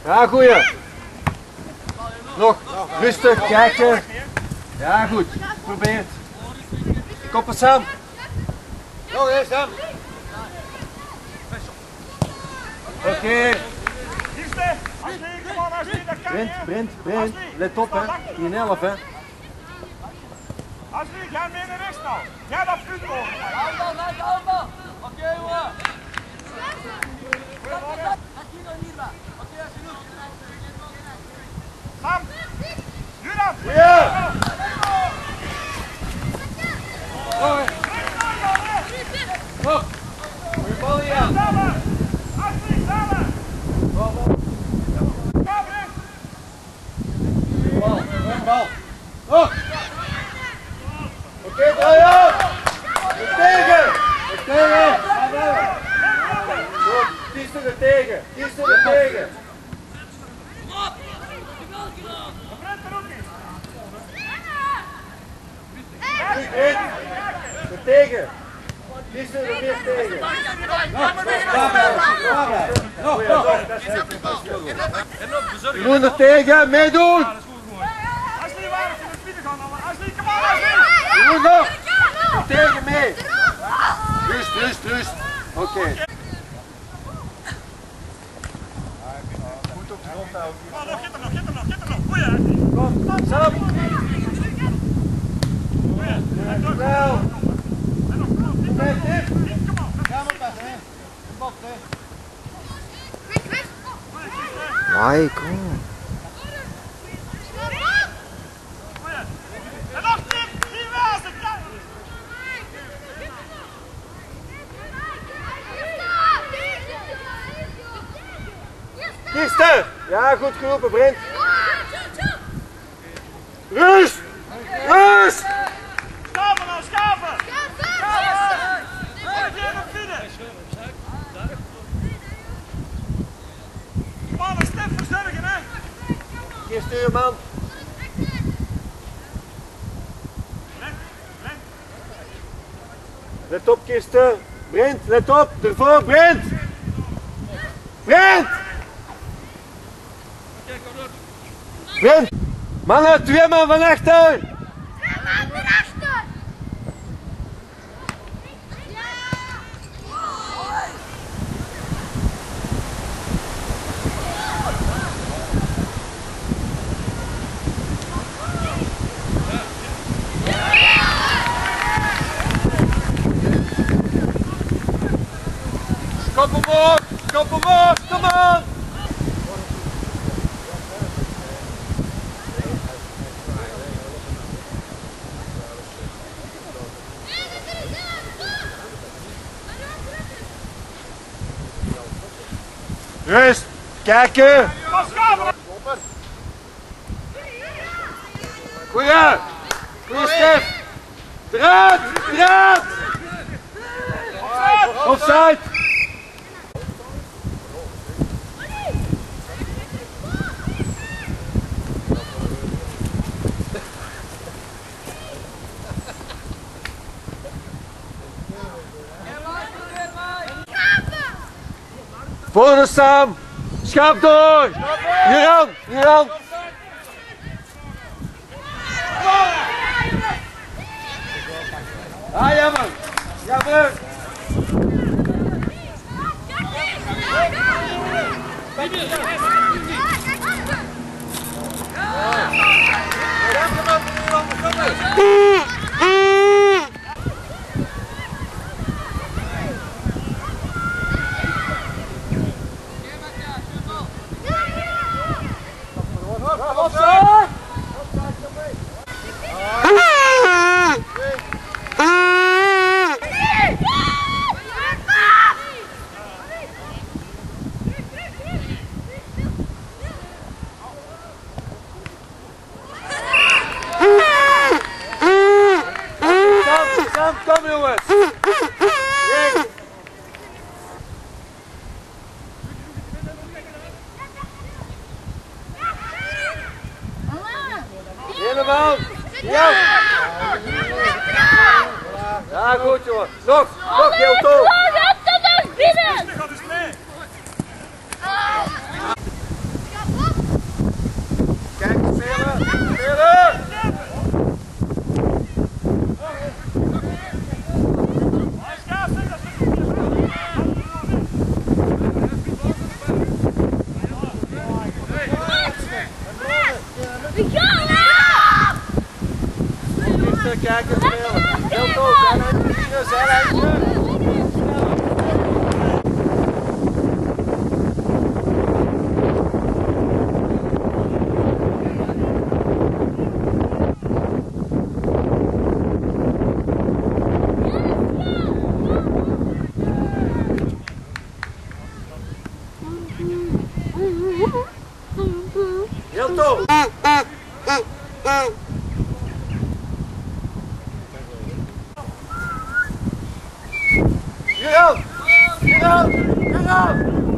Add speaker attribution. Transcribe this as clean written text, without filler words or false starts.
Speaker 1: Ja, goeie. Nog. Rustig, kijken. Ja, goed. Probeer het. Koppen Sam. Nog eens Sam. Oké. Brent. Let op hè. 10-11 hè.
Speaker 2: Ashley, ga meer naar rechts nou. Ga dat punt over. Allemaal. Oké, jongen. Sam. Juran.
Speaker 1: Ja. Nog. Goeie bal hier.
Speaker 2: Samen. Ashley, samen.
Speaker 1: Bal. Nog. Oké, draai op. Tegen. Goed, kies er tegen. Tegen. Kies er weer tegen. Je moet er tegen, meedoen.
Speaker 2: Ashley, waar is je met Pieter gaan halen? Ashley, kom aan, Ashley.
Speaker 1: Je moet nog. Tegen mee. Rust. Oké. Goed op de grond houden.
Speaker 2: Get er nog. Goeie.
Speaker 1: Kom, Sam. Wel.
Speaker 3: Nee, kom.
Speaker 2: En nog tip, hier wel, ze kan.
Speaker 1: Kisten. Ja, goed geroepen, Brent. Rust.
Speaker 2: Schaven nou, schaven. Kom aan, een stip verzorgen, hè.
Speaker 1: Kisten, man. Let op, Kisten. Brent, let op. Ervoor, Brent. Brent. Mannen, 2 man van achter. Kop omhoog, kom aan! Rust, kijken! Goeie Stef! Draad! Offside! Voor de Sam! Schap door! Hieraan! Ah, jammer! Kom jongens! Helemaal! Ja! Ja, goed jongen! Nog heel tof! kijken spelen. Heel tof, zijlijntje, zijlijntje. Heel tof. Hier aan! Hier aan! Hier aan!